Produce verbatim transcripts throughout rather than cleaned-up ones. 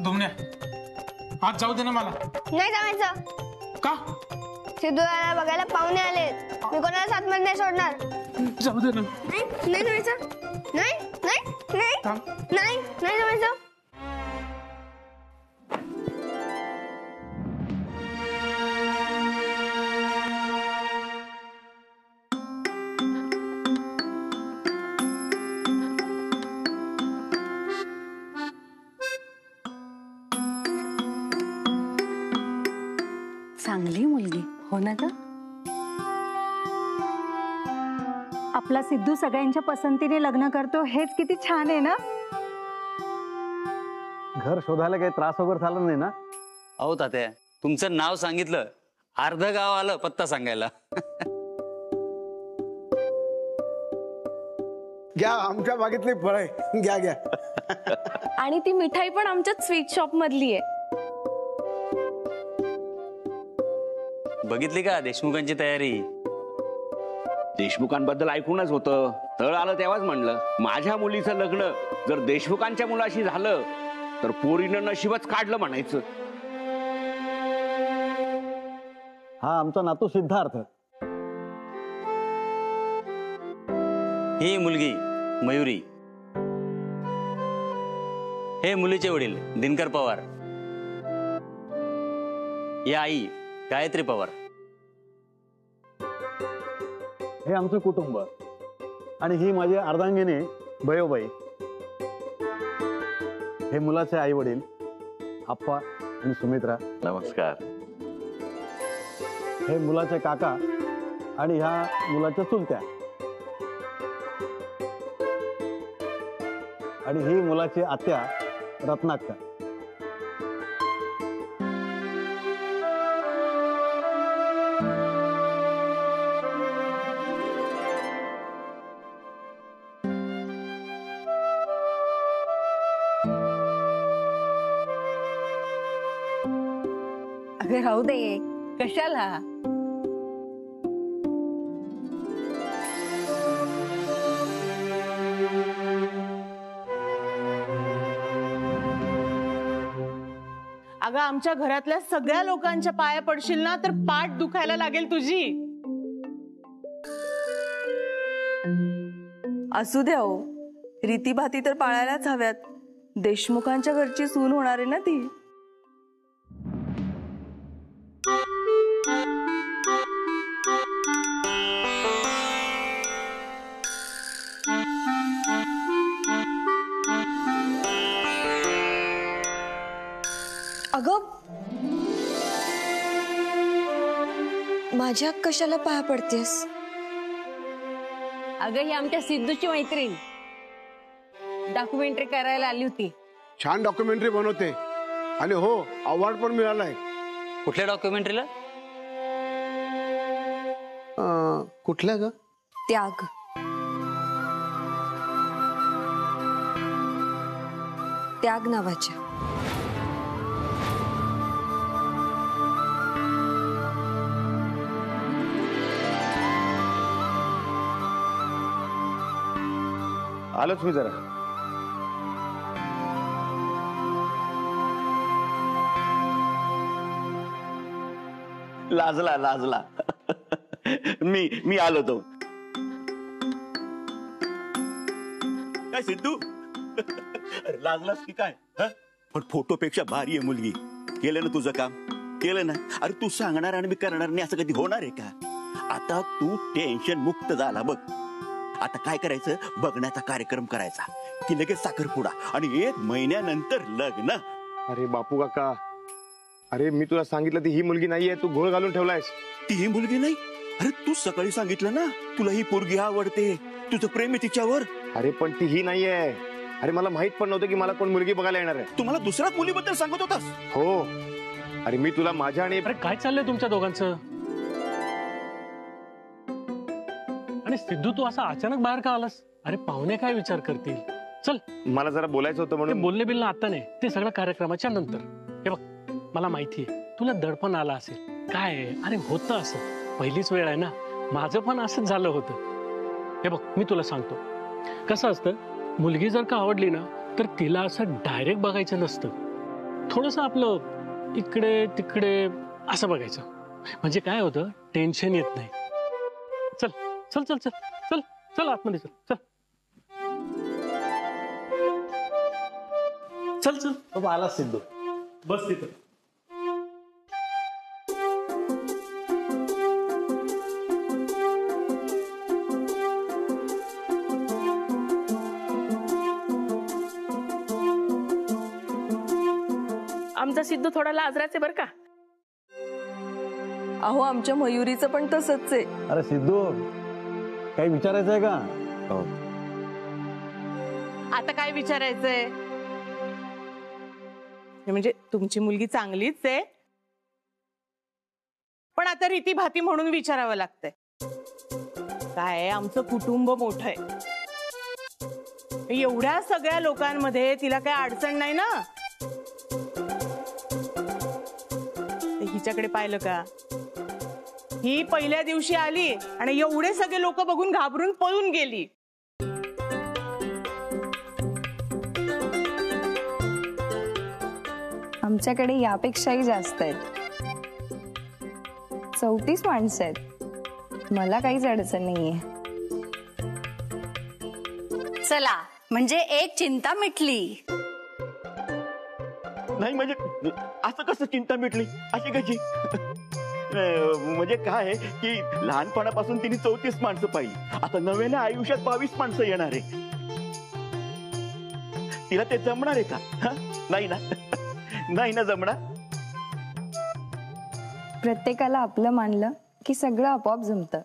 दुमण्या आज जाऊ दे ना मला. नाही जायचं. का? सिद्धूला बघायला पाहुणे आले, मी कोणाला साथमध्ये नाही सोडणार. जाऊ दे ना. नाही नाही जायचं. नाही नाही नाही नाही नाही जायचं. चांगली मुलगी हो ना ग. आपला सिद्धू सगळ्यांच्या पसंतीने लग्न करतो हेच किती छान आहे ना. घर शोधायला काही त्रास वगैरे झाला नाही ना? अहो तात्या, तुमचं नाव सांगितलं अर्ध गाव आलं पत्ता सांगायला. घ्या आमच्या बागेतली फळ आहे, घ्या घ्या. आणि ती मिठाई पण आमच्याच स्वीट शॉप मधली आहे. बघितली का देशमुखांची तयारी? देशमुखांबद्दल ऐकूनच होतं, तळ आलं तेव्हाच म्हणलं माझ्या मुलीचं लग्न जर देशमुखांच्या मुलाशी झालं तर पोरीनं नशीबच काढलं म्हणायचं. हा आमचा नातू सिद्धार्थ. ही मुलगी मयुरी, हे मुलीचे वडील दिनकर पवार, या आई गायत्री पवार. हे आमचं कुटुंब आणि ही माझी अर्धांगिनी बयोबाई. हे मुलाचे आई वडील आप्पा आणि सुमित्रा. नमस्कार. हे मुलाचे काका आणि ह्या मुलाच्या चुलत्या. आणि ही मुलाची आत्या रत्नाक्का. अगं राहू दे, कशाला. अगं आमच्या घरातल्या सगळ्या लोकांच्या पाया पडशील ना तर पाठ दुखायला लागेल तुझी. असू द्या हो, रीतीभाती तर पाळायलाच हव्यात. देशमुखांच्या घरची सून होणार आहे ना ती. अगं माझ्या कशाला पाया पडतेस? अगं ही आमच्या सिद्धूची मैत्रीण डॉक्युमेंटरी करायला आली होती. छान डॉक्युमेंटरी बनवते आणि हो अवॉर्ड पण मिळालाय. कुठल्या डॉक्युमेंटरीला? कुठल्या ग? त्याग. त्याग नावाच्या. आलोच मी जरा. लाजला लाजला. मी मी आलो तो. काय सिद्धू लाजलास की काय? पण फोटोपेक्षा भारी आहे मुलगी. केलं ना तुझं काम, केलं ना. अरे तू सांगणार आणि मी करणार नाही असं कधी होणार आहे का? आता तू टेन्शन मुक्त झाला बघ. आता काय करायचं, बघण्याचा कार्यक्रम करायचा की लगेच साखरपुडा आणि एक महिन्यानंतर लग्न. अरे बापू काका, अरे मी तुला सांगितलं ती ही मुलगी नाहीये, तू घोळ घालून ठेवलायस. ती ही मुलगी नाही? अरे तू सकाळी सांगितलं ना तुला ही पोरगी आवडते, तुझं प्रेम आहे तिच्यावर. अरे पण ती ही नाहीये. अरे मला माहित पण नव्हतं की मला कोण मुलगी बघायला येणार आहे. तुम्हाला दुसऱ्या मुलीबद्दल सांगत होतास? हो. अरे मी तुला माझ्या आणि अरे काय चाललंय तुमच्या दोघांचं? आणि सिद्धू तू असा अचानक बाहेर का आलास? अरे पाहुणे काय विचार करतील? चल. मला जरा बोलायचं होतं म्हणून. बोलणे बिलणं आता नाही, ते सगळं कार्यक्रमाच्या नंतर. हे बघ मला माहितीये तुला दडपण आला असेल. काय अरे होतं असं, पहिलीच वेळ आहे ना. माझं पण असंच झालं होतं. हे बघ मी तुला सांगतो कसं असतं, मुलगी जर का आवडली ना तर तिला असं डायरेक्ट बघायचं नसतं. थोडस आपलं इकडे तिकडे असं बघायचं, म्हणजे काय होतं, टेन्शन येत नाही. चल चल चल चल चल चल आतमध्ये चल चल चल चल बाबा आला सिद्धू. बस तिथं. आमचा सिद्धू थोडा लाजराच आहे बर का. अहो आमच्या मयुरीचं पण तसंच आहे. अरे सिद्धू, काही विचारायचं आहे का? हो. आता काय विचारायचंय? म्हणजे तुमची मुलगी चांगलीच आहे, पण आता रीती भाती म्हणून विचारावं लागतंय. काय आहे, आमचं कुटुंब मोठं आहे. एवढ्या सगळ्या लोकांमध्ये तिला काय अडचण नाही ना? हिच्याकडे पाहिलं का? ही पहिल्या दिवशी आली आणि एवढे सगळे लोक बघून घाबरून पळून गेली. आमच्याकडे यापेक्षाही जास्त आहेत. चौतीस माणसं आहेत. मला काहीच अडचण नाहीये. चला म्हणजे एक चिंता मिटली. नाही म्हणजे असं कसं चिंता मिटली? अशी कशी? म्हणजे काय आहे की लहानपणापासून तिने चौतीस माणसं पाहिली, आता नव्याने आयुष्यात बावीस माणसं येणार आहे. तिला ते जमणार आहे का? नाही ना, नाही ना जमणार. प्रत्येकाला आपलं मानलं की सगळं आपोआप जमतं.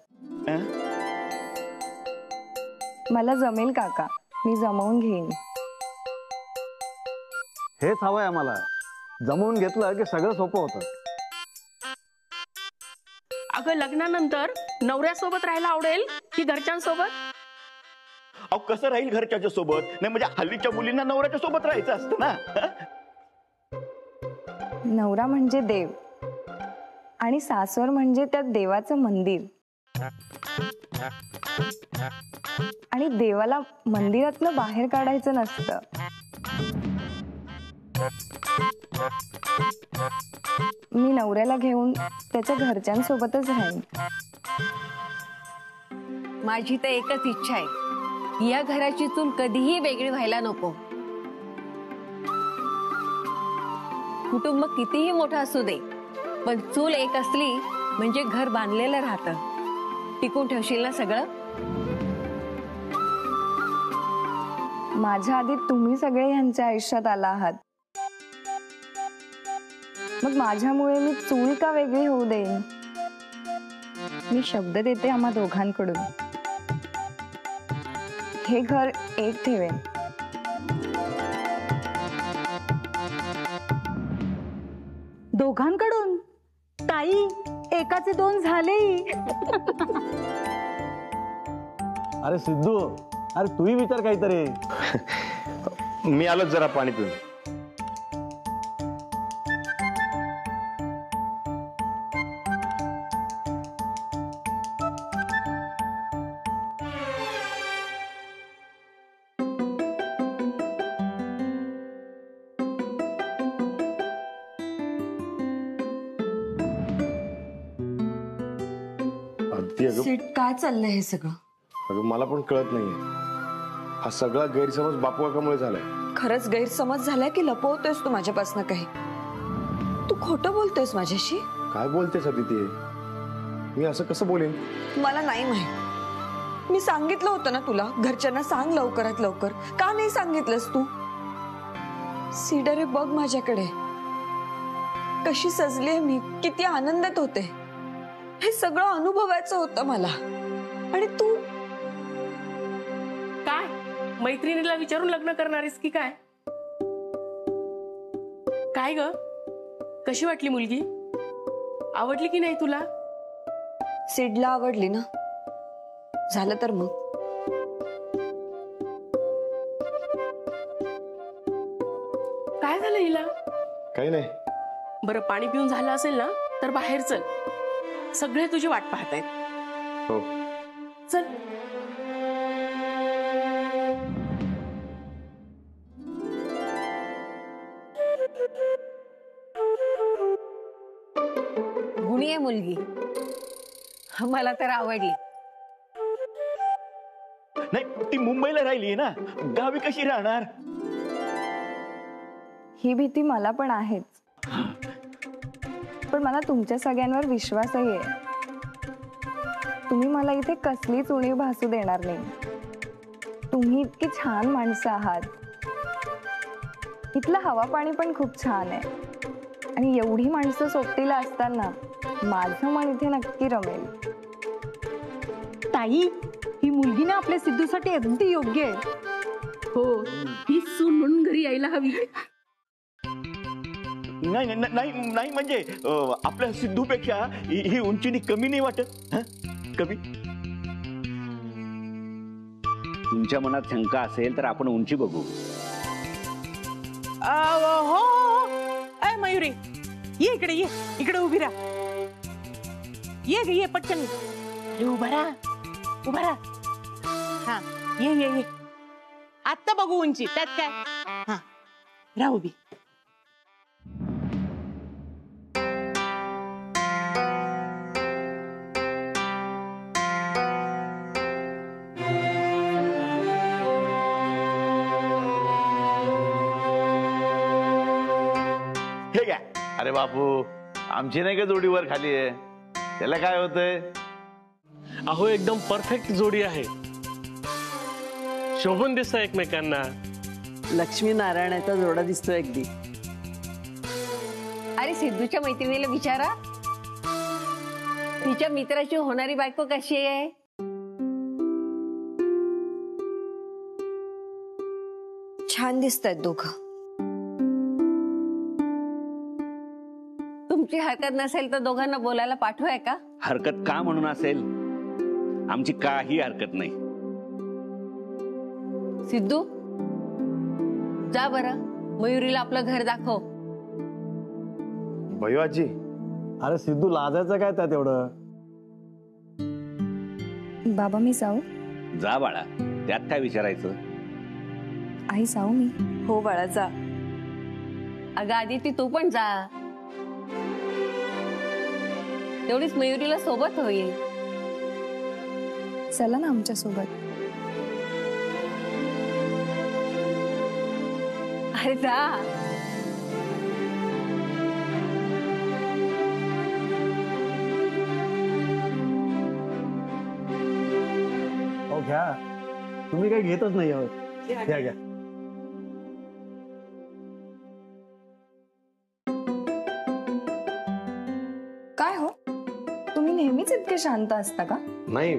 मला जमेल काका, मी जमवून घेईन. हेच हवंय आम्हाला. जमवून घेतलं की सगळं सोपं होतं. अगं लग्नानंतर नवऱ्यासोबत राहायला आवडेल की घरच्यांसोबत? अहो कसं राहील घरच्याच्या सोबत? नाही म्हणजे हल्लीच्या मुलींना नवऱ्याच्या सोबत राहायचं असतं ना. नवरा म्हणजे देव आणि सासर म्हणजे त्या देवाचं मंदिर. आणि देवाला मंदिरातनं बाहेर काढायचं नसतं. मी नवऱ्याला घेऊन त्याच्या घरच्यांसोबतच राहीन. माझी तर एकच इच्छा आहे, या घराची चूल कधीही वेगळी व्हायला नको. कुटुंब कितीही मोठं असू दे, पण चूल एक असली म्हणजे घर बांधलेलं राहतं. टिकून ठेवशील ना सगळं? माझ्या आधी तुम्ही सगळे ह्यांच्या आयुष्यात आला आहात, मग माझ्यामुळे मी चूल का वेगळी होऊ देईन? मी शब्द देते आम्हा दोघांकडून, हे घर एक ठेवेन. दोघांकडून? ताई, एकाचे दोन झालेही. अरे सिद्धू, अरे तूही विचार काहीतरी. मी आलोच जरा पाणी पिऊन. अगदी अगं सीट काय चाललंय हे सगळं? अगं मला पण कळत नाहीये. हा सगळा गैरसमज बापू काकामुळे झालाय. खरंच गैरसमज झालाय की लपवतोयस तू माझ्यापासून काही? तू खोटं बोलतोयस माझ्याशी? काय बोलतेस अदिती? मी असं कसं बोलेन? मला नाही माहित. मी सांगितलं होतं ना तुला, घरच्यांना सांग लवकरात लवकर. का नाही सांगितलंस तू? सीडर हे बघ माझ्याकडे, कशी सजलीये मी, किती आनंदात होते. हे सगळं अनुभवायचं होतं मला. आणि तू काय मैत्रिणीला विचारून लग्न करणारेस की काय? काय ग, कशी वाटली मुलगी? आवडली की नाही तुला? सीडला आवडली ना, झालं तर मग. काय झालं हिला? काही नाही. बरं पाणी पिऊन झालं असेल ना तर बाहेर चल, सगळे तुझी वाट पाहतायत. हो चल. यम्मी आहे मुलगी, मला तर आवडली. नाही ती मुंबईला राहिली ना, गावी कशी राहणार? ही भीती मला पण आहेच, पण मला तुमच्या सगळ्यांवर विश्वासही आहे. तुम्ही मला इथे कसलीच उणीव भासू देणार नाही. तुम्ही इतकी छान माणसं आहात. इथलं हवा पाणी पण खूप छान आहे, आणि एवढी माणसं सोबतीला असताना माझं मन इथे नक्की रमेल. ताई, ही मुलगी ना आपल्या सिद्धूसाठी अगदी योग्य आहे. हो, ही सून म्हणून घरी यायला हवी. नाही नाही नाही नाही म्हणजे अं, आपल्या सिद्धूपेक्षा ही ही उंचीनी कमी नाही वाटत? हं? कमी? तुमच्या मनात शंका असेल तर आपण उंची बघू. अ, हो हो हो. अय मयुरी, ये इकडे, ये इकडे उभी राहा. ये ग, ये पटकन अरे उभा राहा, उभा राहा. हा, ये ये ये. आत्ता बघू उंची, त्यात काय. हा, राहा उभी. हे काय? अरे बापू, आमची नाही का जोडी वर खाली आहे, त्याला काय होतंय? अहो एकदम परफेक्ट जोडी आहे, शोभून दिसतं एकमेकांना. लक्ष्मी नारायणाचा जोडा दिसतोय अगदी. अरे सिद्धूच्या मैत्रिणीला विचारा, तिच्या मित्राची होणारी बायको कशी आहे. छान दिसतायत दोघं. तुमची हरकत नसेल तर दोघांना बोलायला पाठवाय का? हरकत का म्हणून असेल? आमची काही हरकत नाही. सिद्धू, जा बरं, मयुरीला आपलं घर दाखव. भयो आजी, अरे सिद्धू लाजायचं काय त्यात एवढं? बाबा मी जाऊ? जा बाळा, त्यात काय विचारायचं? आई जाऊ मी? हो बाळा जा. अगं आदिती, तू पण जा, तेवढीच मयुरीला सोबत होईल. चला ना आमच्या सोबत. अरे जा. हो घ्या, तुम्ही काही घेतच नाही आहोत. घ्या घ्या. काय हो, तुम्ही नेहमीच इतके शांत असता का? नाही,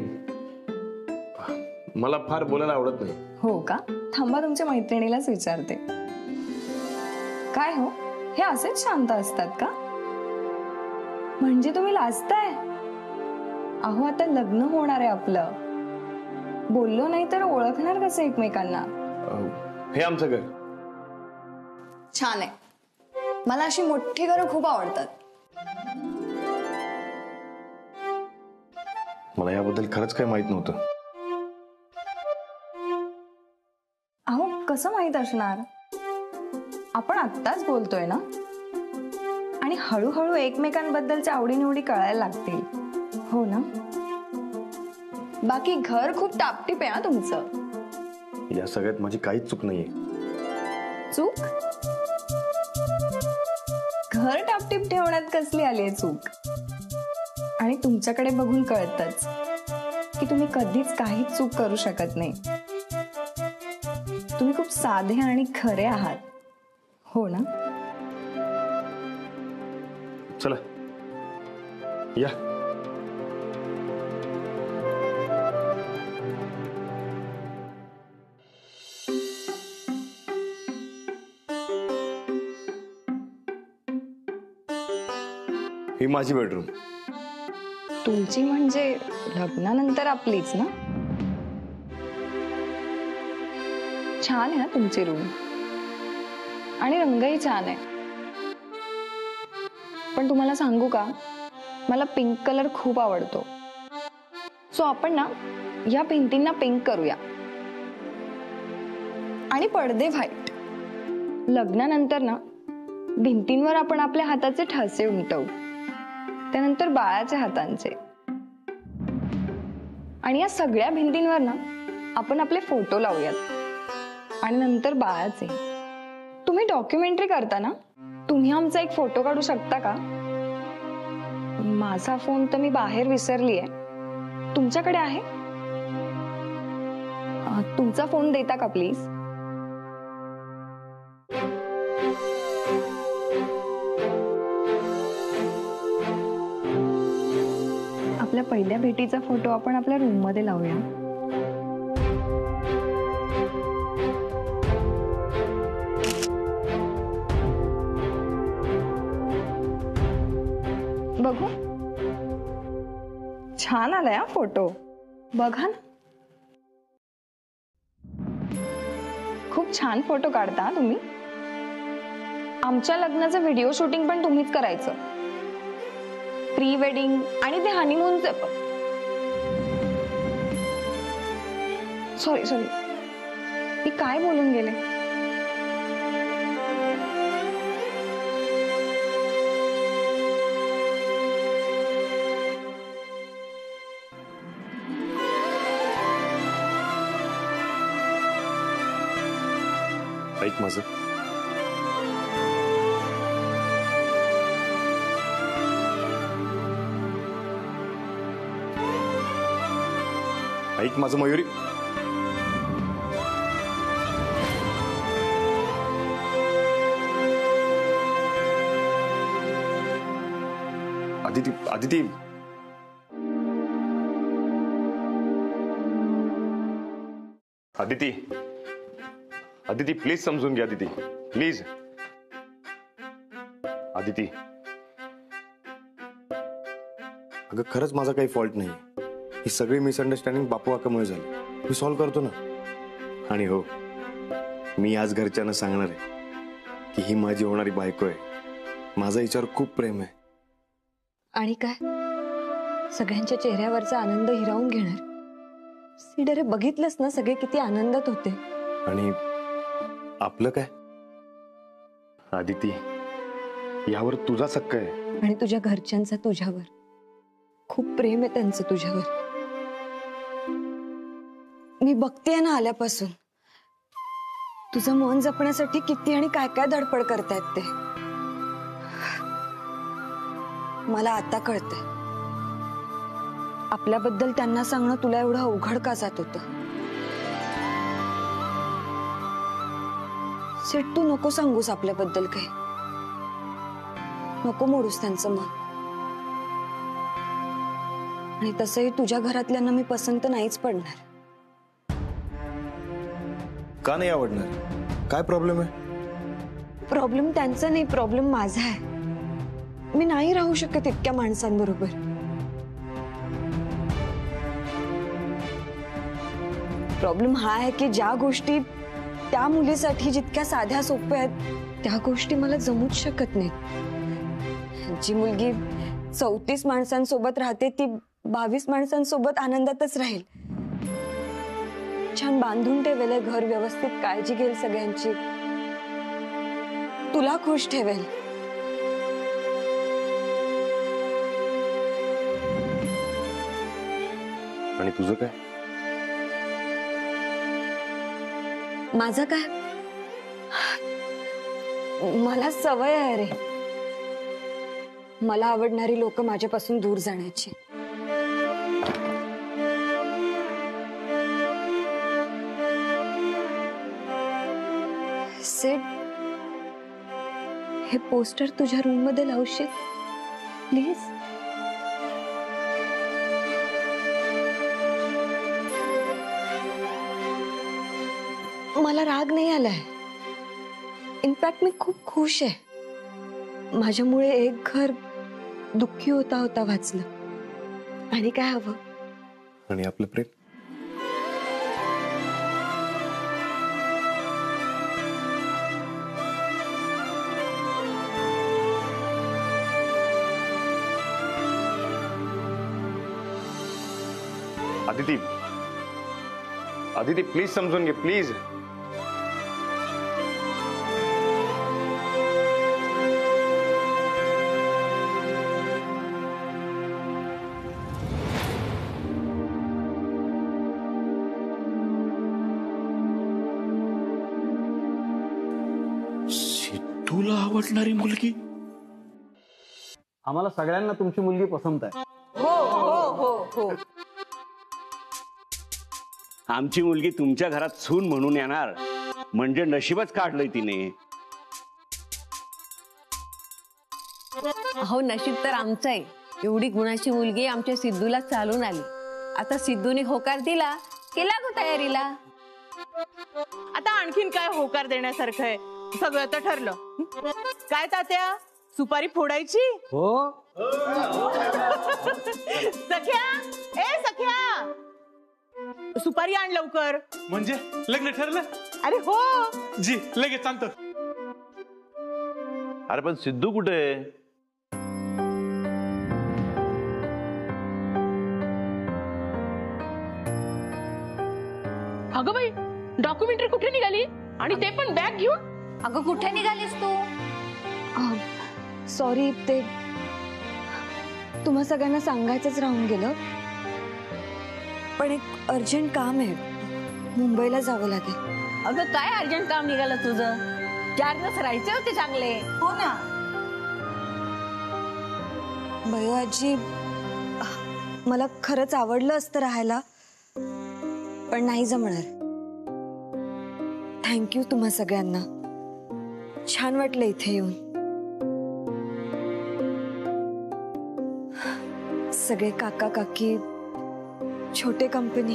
मला फार बोलायला आवडत नाही. हो का? थांबा, तुमच्या मैत्रिणीलाच विचारते. काय हो, हे असेच शांत असतात का? म्हणजे तुम्ही लाजताय? अहो आता लग्न होणार आहे आपलं, बोललो नाही तर ओळखणार कसं एकमेकांना? अं, हे आमचं घर. छान आहे, मला अशी मोठी घरं खूप आवडतात. मला याबद्दल खरंच काही माहित नव्हतं. अहो कसं माहित असणार? आपण आत्ताच बोलतोय ना, आणि हळूहळू एकमेकांबद्दलच्या आवडीनिवडी कळायला लागतील. हो ना? बाकी घर खूप टापटीप आहे हा तुमचं. या सगळ्यात माझी काहीच चूक नाहीये. चूक? घर टापटीप ठेवण्यात कसली आली आहे चूक? आणि तुमच्याकडे बघून कळतच की तुम्ही कधीच काहीच चूक करू शकत नाही. तुम्ही खूप साधे आणि खरे आहात. हो ना? चला या. ही माझी बेडरूम. तुमची म्हणजे लग्नानंतर आपलीच ना? छान आहे ना तुमची रूम, आणि रंगही छान आहे. पण तुम्हाला सांगू का, मला पिंक कलर खूप आवडतो. सो आपण ना या भिंतींना पिंक करूया, आणि पडदे व्हाईट. लग्नानंतर ना भिंतींवर आपण आपल्या हाताचे ठसे उमटवू. त्यानंतर बाळाच्या हातांचे, आणि या सगळ्या भिंतींवर ना आपण आपले फोटो लावूयात आणि नंतर बाळाचे. तुम्ही डॉक्युमेंटरी करता ना, तुम्ही आमचा एक फोटो काढू शकता का? माझा फोन तर मी बाहेर विसरली आहे, तुमच्याकडे आहे? अं, तुमचा फोन देता का प्लीज? आपल्या पहिल्या भेटीचा फोटो आपण आपल्या रूम मध्ये लावूया. बघू, छान आलाय हा फोटो, बघा ना. खूप छान फोटो काढता तुम्ही. आमच्या लग्नाचं व्हिडिओ शूटिंग पण तुम्हीच करायचं, प्री वेडिंग आणि ते हनीमूनचे. सॉरी सॉरी मी काय बोलून गेले. ऐक माझं, ऐक माझं मयुरी. आदिती आदिती आदिती आदिती प्लीज समजून घ्या. आदिती प्लीज. आदिती अगं खरंच माझा काही फॉल्ट नाही. ही सगळी मिसअंडरस्टँडिंग बापू काकामुळे झाली. मी सॉल्व्ह करतो ना. आणि हो, मी आज घरच्यांना सांगणार आहे की ही माझी होणारी बायको आहे. माझा हिच्यावर खूप प्रेम आहे. आणि काय, सगळ्यांच्या चेहऱ्यावरचा आनंद हिरावून घेणार. सीडरे बघितलंस ना, सगळे किती आनंदात होते. आणि आपलं काय आदिती, यावर तुझा हक्क आहे. आणि तुझ्या घरच्यांचा तुझ्यावर खूप प्रेम आहे त्यांचं तुझ्यावर. मी बघतेय ना आल्यापासून तुझं मन जपण्यासाठी किती आणि काय काय धडपड करतायत ते. मला आता कळतंय आपल्याबद्दल त्यांना सांगणं तुला एवढं अवघड का जात होतं. सेट, तू नको सांगूस आपल्याबद्दल काही. नको मोडूस त्यांचं मन. आणि तसंही तुझ्या घरातल्यांना मी पसंत नाहीच पडणार. का नाही आवडणार? काय प्रॉब्लेम आहे? प्रॉब्लेम त्यांचा नाही, प्रॉब्लेम माझा आहे. मी नाही राहू शकत इतक्या माणसांबरोबर. प्रॉब्लेम हा आहे की ज्या गोष्टी त्या मुलीसाठी जितक्या साध्या सोप्या आहेत त्या गोष्टी मला जमूच शकत नाहीत. जी मुलगी चौतीस माणसांसोबत राहते ती बावीस माणसांसोबत आनंदातच राहील. छान बांधून ठेवेल घर, व्यवस्थित काळजी घेईल सगळ्यांची, तुला खुश ठेवेल. आणि तुझं काय? माझं काय? मला सवय आहे रे, मला आवडणारी लोक माझ्यापासून दूर जाण्याची. सेट, हे पोस्टर तुझ्या रूम मध्ये लावशील प्लीज? मला राग नाही आलाय. इनफॅक्ट मी खूप खुश आहे. माझ्यामुळे एक घर दुःखी होता होता वाचलं. आणि काय हवं? आणि आपलं प्रेम. आदिती आदिती प्लीज समजून घे, प्लीज. तुला आवडणारी मुलगी? आम्हाला सगळ्यांना तुमची मुलगी पसंत आहे. हो हो हो हो. आमची मुलगी तुमच्या घरात सून म्हणून येणार म्हणजे नशीबच काढलंय तिने. अहो नशीब तर आमचं आहे. एवढी गुणाची मुलगी आमच्या सिद्धूला चालून आली. आता सिद्धूने होकार दिला की लागू तयारीला. आता आणखीन काय होकार देण्यासारखं आहे? सगळं तर ठरलं. काय तात्या, सुपारी फोडायची? हो. सख्या, ए सख्या, सुपारी आण लवकर. म्हणजे लग्न ठरलं? अरे हो जी लगेच आणतो. अरे पण सिद्धू कुठे आहे? अगं बाई, डॉक्युमेंटरी कुठे निघाली आणि ते पण बॅग घेऊन? अगं कुठे निघालीस तू? सॉरी, ते तुम्हा सगळ्यांना सांगायचंच राहून गेलं. पण एक अर्जंट काम आहे, मुंबईला जावं लागेल. अगं काय अर्जंट काम निघालं तुझं? चार दिवस राहायचे होते चांगले. हो ना. बयो आजी, मला खरंच आवडलं असतं राहायला, पण नाही जमणार. थँक्यू तुम्हा सगळ्यांना. छान वाटलं इथे येऊन. सगळे काका काकी, छोटे कंपनी.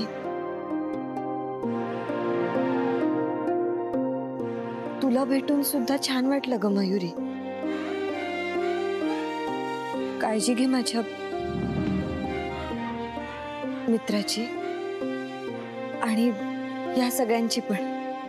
तुला भेटून सुद्धा छान वाटलं ग मयुरी. काळजी घे माझ्या मित्राची आणि या सगळ्यांची पण.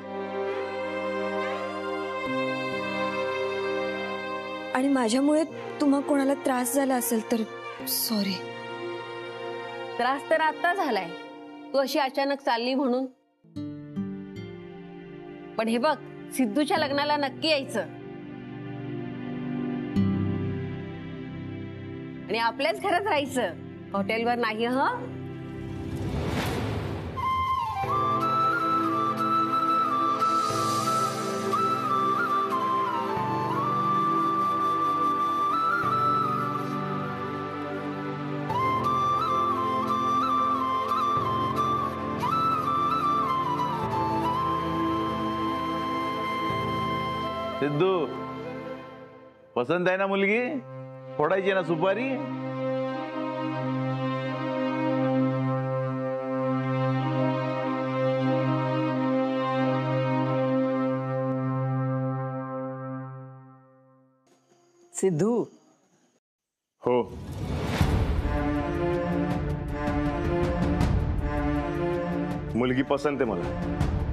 आणि माझ्यामुळे तुम्हा कोणाला त्रास झाला असेल तर सॉरी. त्रास तर आता झालाय, तू अशी अचानक चालली म्हणून. पण हे बघ, सिद्धूच्या लग्नाला नक्की यायचं आणि आपल्याच घरात राहायचं, हॉटेलवर नाही. हं. सिद्धू, पसंत आहे ना मुलगी? फोडायची ना सुपारी? सिद्धू. हो. मुलगी पसंत आहे मला.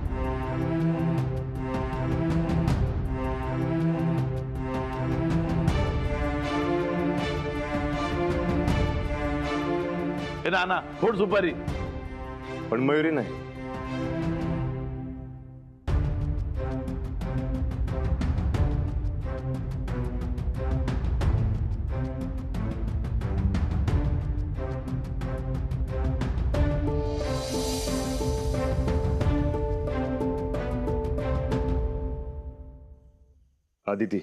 नाना फोड सुपारी. पण मयुरी नाही. आदिती.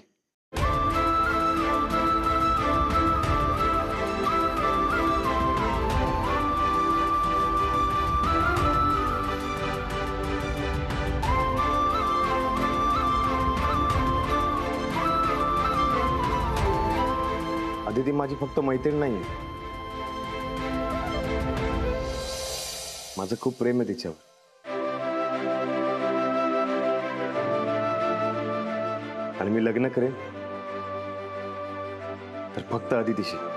आदिती माझी फक्त मैत्रीण नाहीये, माझं खूप प्रेम आहे तिच्यावर. आणि मी लग्न करेन तर फक्त आदितीशी.